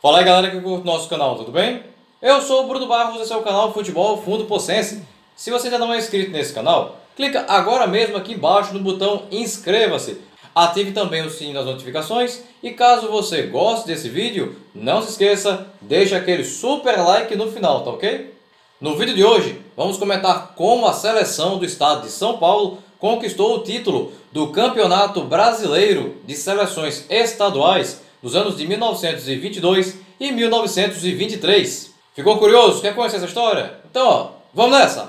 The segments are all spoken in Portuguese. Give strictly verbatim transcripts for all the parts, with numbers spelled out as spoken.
Fala aí galera que curte o nosso canal, tudo bem? Eu sou o Bruno Barros, esse é o canal Futebol Fundo Possense. Se você ainda não é inscrito nesse canal, clica agora mesmo aqui embaixo no botão inscreva-se. Ative também o sininho das notificações e caso você goste desse vídeo, não se esqueça, deixe aquele super like no final, tá ok? No vídeo de hoje, vamos comentar como a seleção do estado de São Paulo conquistou o título do Campeonato Brasileiro de Seleções Estaduais nos anos de mil novecentos e vinte e dois e mil novecentos e vinte e três. Ficou curioso? Quer conhecer essa história? Então, ó, vamos nessa!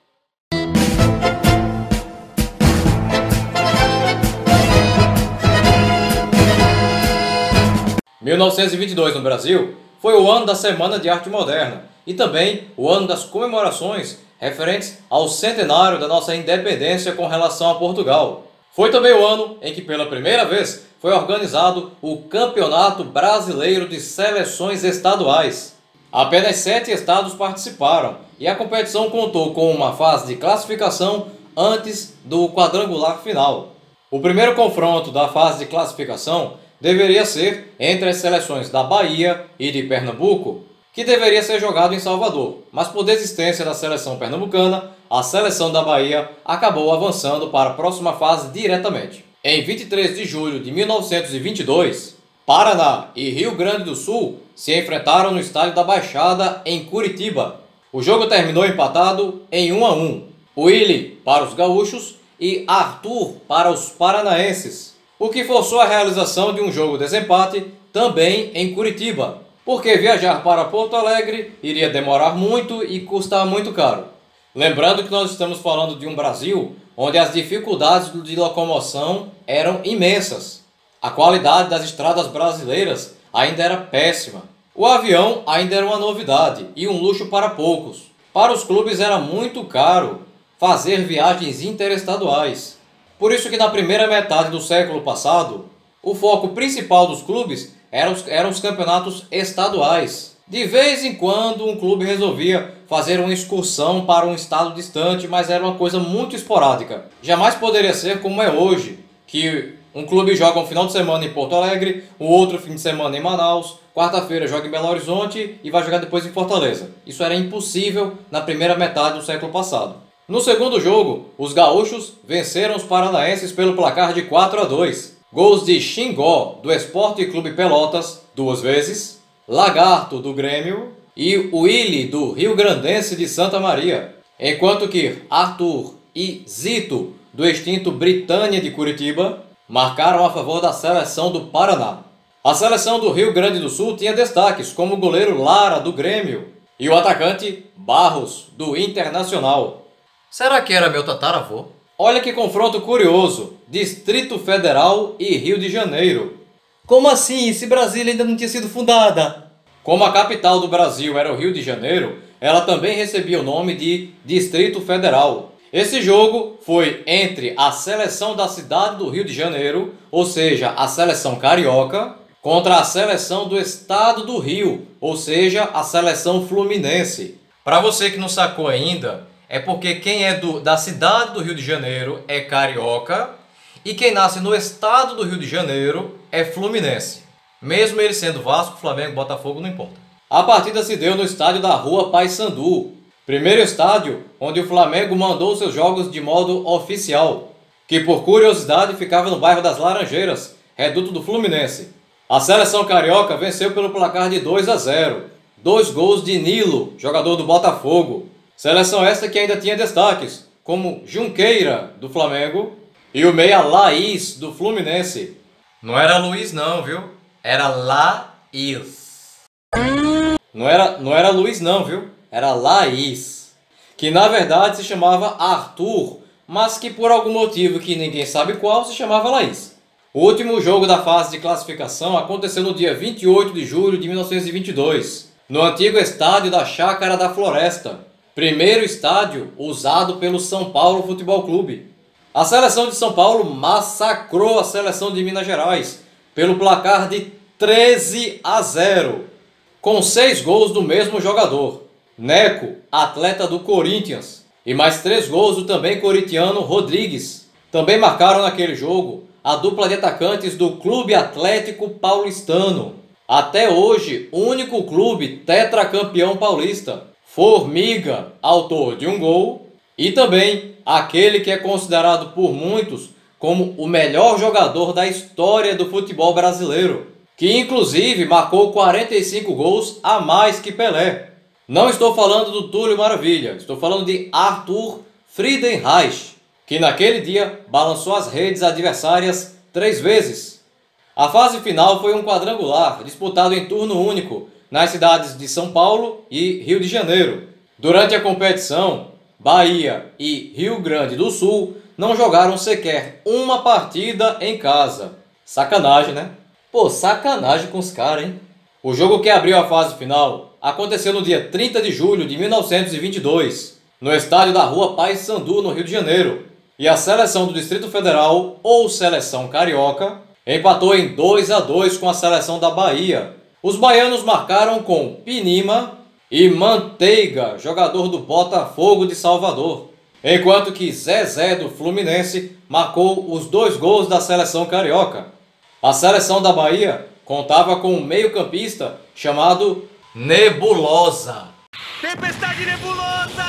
mil novecentos e vinte e dois no Brasil foi o ano da Semana de Arte Moderna e também o ano das comemorações referentes ao centenário da nossa independência com relação a Portugal. Foi também o ano em que pela primeira vez foi organizado o Campeonato Brasileiro de Seleções Estaduais. Apenas sete estados participaram e a competição contou com uma fase de classificação antes do quadrangular final. O primeiro confronto da fase de classificação deveria ser entre as seleções da Bahia e de Pernambuco, que deveria ser jogado em Salvador, mas por desistência da seleção pernambucana, a seleção da Bahia acabou avançando para a próxima fase diretamente. Em vinte e três de julho de mil novecentos e vinte e dois, Paraná e Rio Grande do Sul se enfrentaram no estádio da Baixada em Curitiba. O jogo terminou empatado em um a um. Willy para os gaúchos e Arthur para os paranaenses, o que forçou a realização de um jogo de desempate também em Curitiba, porque viajar para Porto Alegre iria demorar muito e custar muito caro. Lembrando que nós estamos falando de um Brasil onde as dificuldades de locomoção eram imensas. A qualidade das estradas brasileiras ainda era péssima. O avião ainda era uma novidade e um luxo para poucos. Para os clubes era muito caro fazer viagens interestaduais. Por isso que na primeira metade do século passado, o foco principal dos clubes eram os, eram os campeonatos estaduais. De vez em quando um clube resolvia fazer uma excursão para um estado distante, mas era uma coisa muito esporádica. Jamais poderia ser como é hoje, que um clube joga um final de semana em Porto Alegre, o outro fim de semana em Manaus, quarta-feira joga em Belo Horizonte e vai jogar depois em Fortaleza. Isso era impossível na primeira metade do século passado. No segundo jogo, os gaúchos venceram os paranaenses pelo placar de quatro a dois. Gols de Xingó, do Esporte Clube Pelotas, duas vezes, Lagarto, do Grêmio, e Willy, do Rio Grandense de Santa Maria, enquanto que Arthur e Zito, do extinto Britânia de Curitiba, marcaram a favor da seleção do Paraná. A seleção do Rio Grande do Sul tinha destaques, como o goleiro Lara, do Grêmio, e o atacante Barros, do Internacional. Será que era meu tataravô? Olha que confronto curioso, Distrito Federal e Rio de Janeiro. Como assim? Se Brasília ainda não tinha sido fundada? Como a capital do Brasil era o Rio de Janeiro, ela também recebia o nome de Distrito Federal. Esse jogo foi entre a seleção da cidade do Rio de Janeiro, ou seja, a seleção carioca, contra a seleção do estado do Rio, ou seja, a seleção fluminense. Para você que não sacou ainda, é porque quem é do, da cidade do Rio de Janeiro é carioca e quem nasce no estado do Rio de Janeiro é fluminense. Mesmo ele sendo Vasco, Flamengo, Botafogo, não importa. A partida se deu no estádio da Rua Paissandu, primeiro estádio onde o Flamengo mandou seus jogos de modo oficial, que por curiosidade ficava no bairro das Laranjeiras, reduto do Fluminense. A seleção carioca venceu pelo placar de dois a zero, dois gols de Nilo, jogador do Botafogo. Seleção esta que ainda tinha destaques, como Junqueira, do Flamengo, e o meia Laís, do Fluminense. Não era Luiz não, viu? Era Laís. Não era, não era Luiz não, viu? Era Laís. Que na verdade se chamava Arthur, mas que por algum motivo que ninguém sabe qual se chamava Laís. O último jogo da fase de classificação aconteceu no dia vinte e oito de julho de mil novecentos e vinte e dois, no antigo estádio da Chácara da Floresta. Primeiro estádio usado pelo São Paulo Futebol Clube. A seleção de São Paulo massacrou a seleção de Minas Gerais pelo placar de treze a zero, com seis gols do mesmo jogador, Neco, atleta do Corinthians, e mais três gols do também corintiano Rodrigues. Também marcaram naquele jogo a dupla de atacantes do Clube Atlético Paulistano, até hoje, único clube tetracampeão paulista. Formiga, autor de um gol, e também aquele que é considerado por muitos como o melhor jogador da história do futebol brasileiro, que inclusive marcou quarenta e cinco gols a mais que Pelé. Não estou falando do Túlio Maravilha, estou falando de Arthur Friedenreich, que naquele dia balançou as redes adversárias três vezes. A fase final foi um quadrangular disputado em turno único nas cidades de São Paulo e Rio de Janeiro. Durante a competição, Bahia e Rio Grande do Sul não jogaram sequer uma partida em casa. Sacanagem, né? Pô, sacanagem com os caras, hein? O jogo que abriu a fase final aconteceu no dia trinta de julho de mil novecentos e vinte e dois, no estádio da Rua Paissandu, no Rio de Janeiro. E a seleção do Distrito Federal, ou Seleção Carioca, empatou em dois a dois com a seleção da Bahia. Os baianos marcaram com Pinima e Manteiga, jogador do Botafogo de Salvador, enquanto que Zezé do Fluminense marcou os dois gols da seleção carioca. A seleção da Bahia contava com um meio-campista chamado Nebulosa, Tempestade Nebulosa,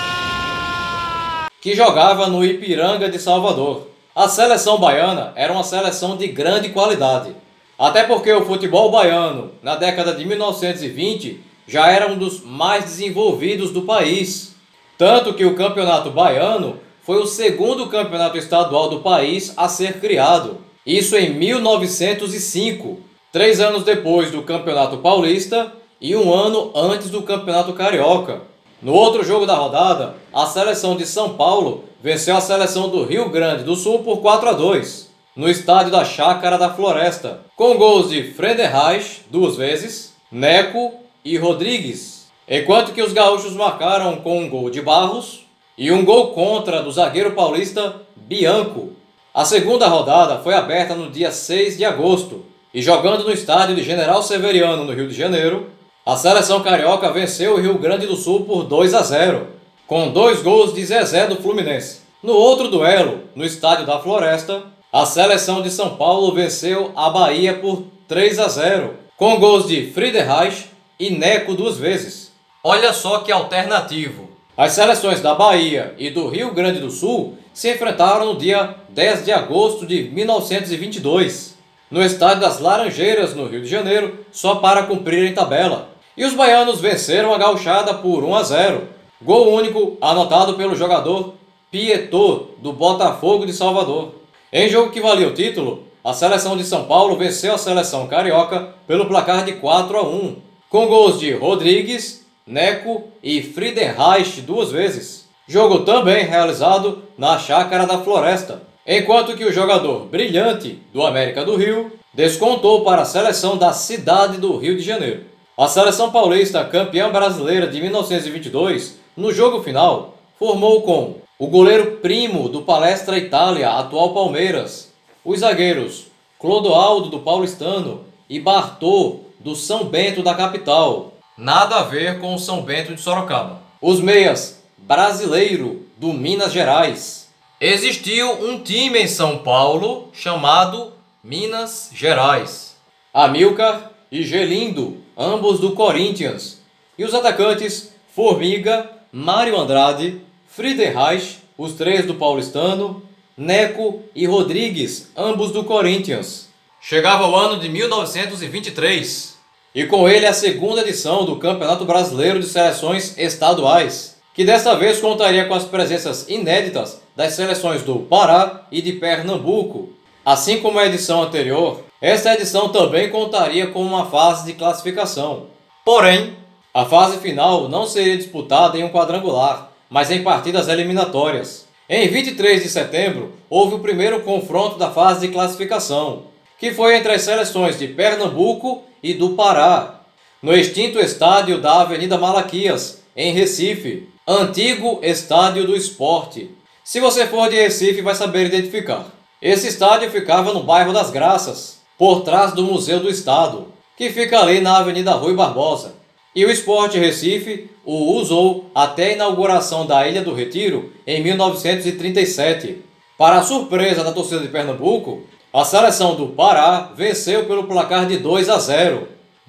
que jogava no Ipiranga de Salvador. A seleção baiana era uma seleção de grande qualidade, até porque o futebol baiano, na década de mil novecentos e vinte, já era um dos mais desenvolvidos do país. Tanto que o Campeonato Baiano foi o segundo campeonato estadual do país a ser criado. Isso em mil novecentos e cinco, três anos depois do Campeonato Paulista e um ano antes do Campeonato Carioca. No outro jogo da rodada, a seleção de São Paulo venceu a seleção do Rio Grande do Sul por quatro a dois, no estádio da Chácara da Floresta, com gols de Friedenreich duas vezes, Neco e Rodrigues, enquanto que os gaúchos marcaram com um gol de Barros e um gol contra do zagueiro paulista Bianco. A segunda rodada foi aberta no dia seis de agosto, e jogando no estádio de General Severiano, no Rio de Janeiro, a seleção carioca venceu o Rio Grande do Sul por dois a zero, com dois gols de Zezé do Fluminense. No outro duelo, no estádio da Floresta, a seleção de São Paulo venceu a Bahia por três a zero, com gols de Friedenreich e Neco duas vezes. Olha só que alternativo. As seleções da Bahia e do Rio Grande do Sul se enfrentaram no dia dez de agosto de mil novecentos e vinte e dois, no estádio das Laranjeiras, no Rio de Janeiro, só para cumprirem tabela. E os baianos venceram a gauchada por um a zero. Gol único anotado pelo jogador Pietô, do Botafogo de Salvador. Em jogo que valia o título, a seleção de São Paulo venceu a seleção carioca pelo placar de quatro a um, com gols de Rodrigues, Neco e Friedenreich duas vezes. Jogo também realizado na Chácara da Floresta, enquanto que o jogador Brilhante, do América do Rio, descontou para a seleção da cidade do Rio de Janeiro. A seleção paulista, campeã brasileira de mil novecentos e vinte e dois, no jogo final, formou com o goleiro Primo, do Palestra Itália, atual Palmeiras, os zagueiros Clodoaldo, do Paulistano, e Bartô, do São Bento da capital. Nada a ver com o São Bento de Sorocaba. Os meias Brasileiro, do Minas Gerais. Existiu um time em São Paulo chamado Minas Gerais. Amilcar e Gelindo, ambos do Corinthians. E os atacantes Formiga, Mário Andrade, Friedenreich, os três do Paulistano, Neco e Rodrigues, ambos do Corinthians. Chegava o ano de mil novecentos e vinte e três, e com ele a segunda edição do Campeonato Brasileiro de Seleções Estaduais, que desta vez contaria com as presenças inéditas das seleções do Pará e de Pernambuco. Assim como a edição anterior, esta edição também contaria com uma fase de classificação. Porém, a fase final não seria disputada em um quadrangular, mas em partidas eliminatórias. Em vinte e três de setembro, houve o primeiro confronto da fase de classificação, que foi entre as seleções de Pernambuco e do Pará, no extinto estádio da Avenida Malaquias, em Recife, antigo Estádio do Esporte. Se você for de Recife, vai saber identificar. Esse estádio ficava no bairro das Graças, por trás do Museu do Estado, que fica ali na Avenida Rui Barbosa. E o Sport Recife o usou até a inauguração da Ilha do Retiro em mil novecentos e trinta e sete. Para a surpresa da torcida de Pernambuco, a seleção do Pará venceu pelo placar de dois a zero.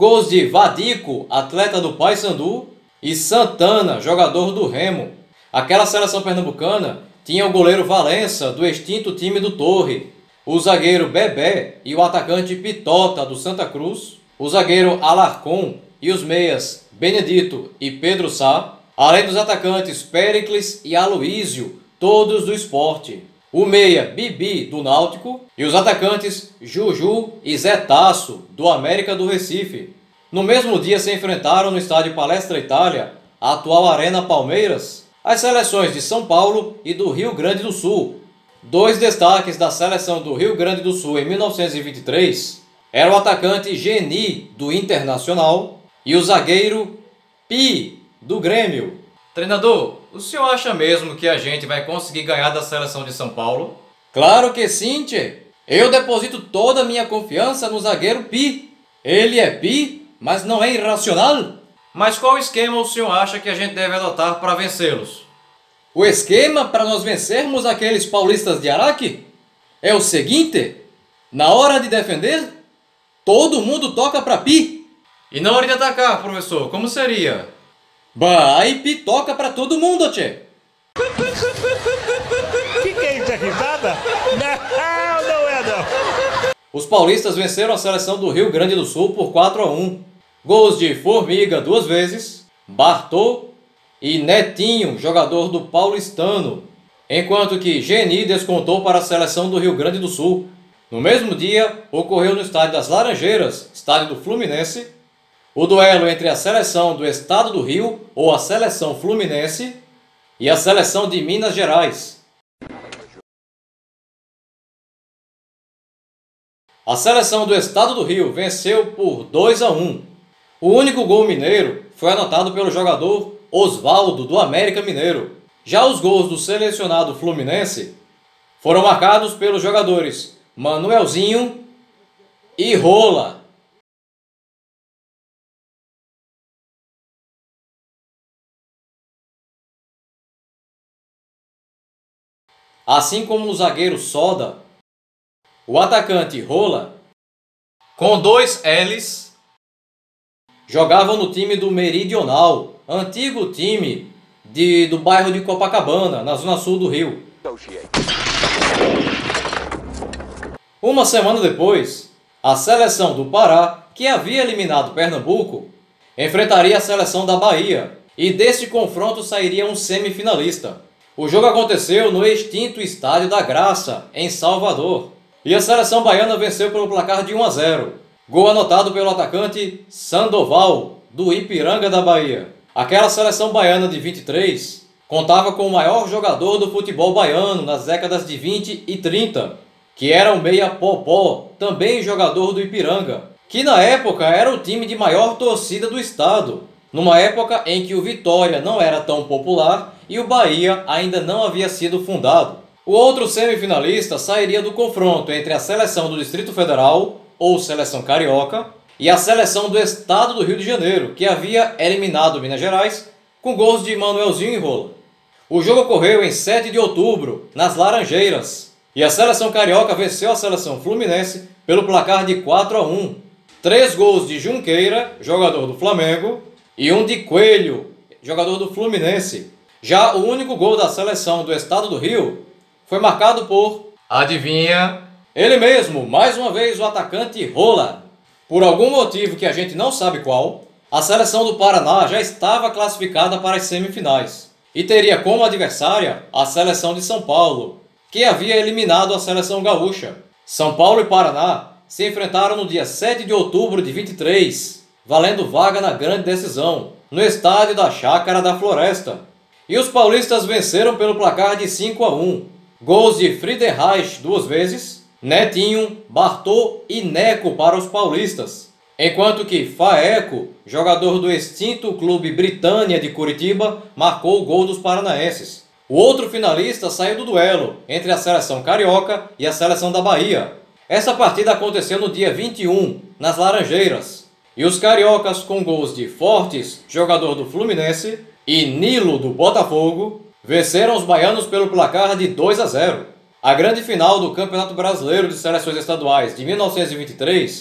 Gols de Vadico, atleta do Paysandu, e Santana, jogador do Remo. Aquela seleção pernambucana tinha o goleiro Valença, do extinto time do Torre, o zagueiro Bebé e o atacante Pitota, do Santa Cruz, o zagueiro Alarcon e os meias Benedito e Pedro Sá, além dos atacantes Péricles e Aloísio, todos do Sport, o meia Bibi, do Náutico, e os atacantes Juju e Zé Tasso, do América do Recife. No mesmo dia se enfrentaram no estádio Palestra Itália, a atual Arena Palmeiras, as seleções de São Paulo e do Rio Grande do Sul. Dois destaques da seleção do Rio Grande do Sul em mil novecentos e vinte e três eram o atacante Geni, do Internacional, e o zagueiro Pi, do Grêmio. Treinador, o senhor acha mesmo que a gente vai conseguir ganhar da seleção de São Paulo? Claro que sim, tchê. Eu deposito toda a minha confiança no zagueiro Pi. Ele é Pi, mas não é irracional. Mas qual esquema o senhor acha que a gente deve adotar para vencê-los? O esquema para nós vencermos aqueles paulistas de Araque é o seguinte: na hora de defender, todo mundo toca para Pi. E na hora de atacar, professor, como seria? Bah, aí Pi toca para todo mundo, tchê. Que que é isso, é risada? Não, não é não. Os paulistas venceram a seleção do Rio Grande do Sul por quatro a um. Gols de Formiga duas vezes, Bartô e Netinho, jogador do Paulistano, enquanto que Geni descontou para a seleção do Rio Grande do Sul. No mesmo dia, ocorreu no estádio das Laranjeiras, estádio do Fluminense, o duelo entre a seleção do estado do Rio, ou a seleção fluminense, e a seleção de Minas Gerais. A seleção do estado do Rio venceu por dois a um. O único gol mineiro foi anotado pelo jogador Osvaldo, do América Mineiro. Já os gols do selecionado fluminense foram marcados pelos jogadores Manuelzinho e Rola. Assim como o zagueiro Soda, o atacante Rola, com dois L's, jogavam no time do Meridional, antigo time de, do bairro de Copacabana, na zona sul do Rio. Uma semana depois, a seleção do Pará, que havia eliminado Pernambuco, enfrentaria a seleção da Bahia, e deste confronto sairia um semifinalista. O jogo aconteceu no extinto Estádio da Graça, em Salvador, e a seleção baiana venceu pelo placar de um a zero. Gol anotado pelo atacante Sandoval, do Ipiranga da Bahia. Aquela seleção baiana de vinte e três contava com o maior jogador do futebol baiano nas décadas de vinte e trinta, que era o meia Popó, também jogador do Ipiranga, que na época era o time de maior torcida do estado, numa época em que o Vitória não era tão popular e o Bahia ainda não havia sido fundado. O outro semifinalista sairia do confronto entre a seleção do Distrito Federal, ou seleção carioca, e a seleção do estado do Rio de Janeiro, que havia eliminado Minas Gerais com gols de Manuelzinho e Rola. O jogo ocorreu em sete de outubro, nas Laranjeiras, e a seleção carioca venceu a seleção fluminense pelo placar de quatro a um. Três gols de Junqueira, jogador do Flamengo, e um de Coelho, jogador do Fluminense. Já o único gol da seleção do estado do Rio foi marcado por, adivinha, ele mesmo, mais uma vez o atacante Rola. Por algum motivo que a gente não sabe qual, a seleção do Paraná já estava classificada para as semifinais e teria como adversária a seleção de São Paulo, que havia eliminado a seleção gaúcha. São Paulo e Paraná se enfrentaram no dia sete de outubro de vinte e três, valendo vaga na grande decisão, no estádio da Chácara da Floresta. E os paulistas venceram pelo placar de cinco a um. Gols de Friedreich duas vezes, Netinho, Bartô e Neco para os paulistas, enquanto que Faeco, jogador do extinto clube Britânia de Curitiba, marcou o gol dos paranaenses. O outro finalista saiu do duelo entre a seleção carioca e a seleção da Bahia. Essa partida aconteceu no dia vinte e um, nas Laranjeiras, e os cariocas, com gols de Fortes, jogador do Fluminense, e Nilo, do Botafogo, venceram os baianos pelo placar de dois a zero. A grande final do Campeonato Brasileiro de Seleções Estaduais de mil novecentos e vinte e três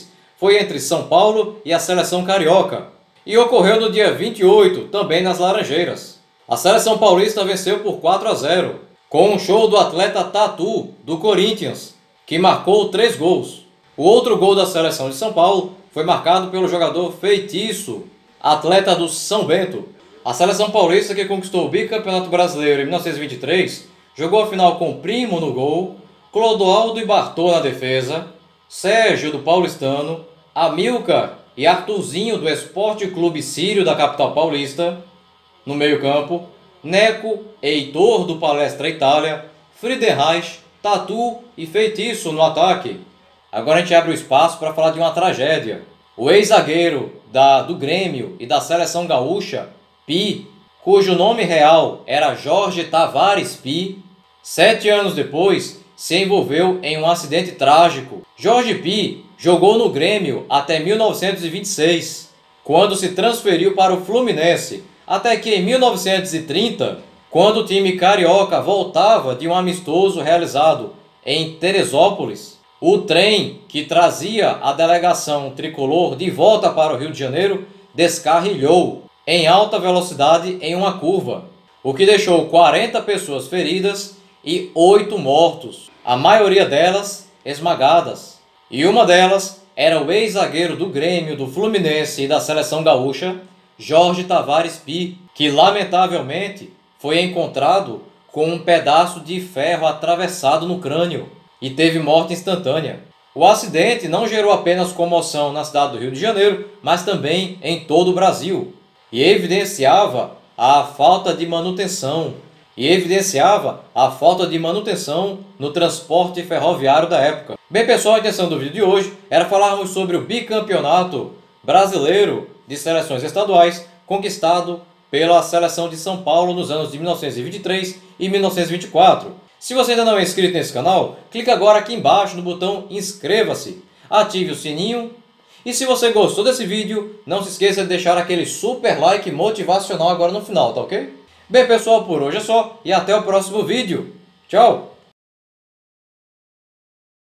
foi entre São Paulo e a seleção carioca e ocorreu no dia vinte e oito, também nas Laranjeiras. A seleção paulista venceu por quatro a zero, com um show do atleta Tatu, do Corinthians, que marcou três gols. O outro gol da seleção de São Paulo foi marcado pelo jogador Feitiço, atleta do São Bento. A seleção paulista, que conquistou o bicampeonato brasileiro em mil novecentos e vinte e três, jogou a final com Primo no gol, Clodoaldo e Bartô na defesa, Sérgio do Paulistano, Amilcar e Arthurzinho do Esporte Clube Sírio da capital paulista no meio-campo, Neco, Heitor do Palestra Itália, Friedenreich, Tatu e Feitiço no ataque. Agora a gente abre o espaço para falar de uma tragédia. O ex-zagueiro da, do Grêmio e da seleção gaúcha, Pi, cujo nome real era Jorge Tavares Pi, sete anos depois se envolveu em um acidente trágico. Jorge Pi jogou no Grêmio até mil novecentos e vinte e seis, quando se transferiu para o Fluminense, até que em mil novecentos e trinta, quando o time carioca voltava de um amistoso realizado em Teresópolis, o trem que trazia a delegação tricolor de volta para o Rio de Janeiro descarrilhou em alta velocidade em uma curva, o que deixou quarenta pessoas feridas e oito mortos, a maioria delas esmagadas. E uma delas era o ex-zagueiro do Grêmio, do Fluminense e da seleção gaúcha, Jorge Tavares Pi, que lamentavelmente foi encontrado com um pedaço de ferro atravessado no crânio e teve morte instantânea. O acidente não gerou apenas comoção na cidade do Rio de Janeiro, mas também em todo o Brasil, e evidenciava a falta de manutenção, e evidenciava a falta de manutenção no transporte ferroviário da época. Bem, pessoal, a intenção do vídeo de hoje era falarmos sobre o bicampeonato brasileiro de seleções estaduais conquistado pela seleção de São Paulo nos anos de mil novecentos e vinte e três e mil novecentos e vinte e quatro. Se você ainda não é inscrito nesse canal, clica agora aqui embaixo no botão inscreva-se, ative o sininho e se você gostou desse vídeo, não se esqueça de deixar aquele super like motivacional agora no final, tá ok? Bem, pessoal, por hoje é só e até o próximo vídeo. Tchau!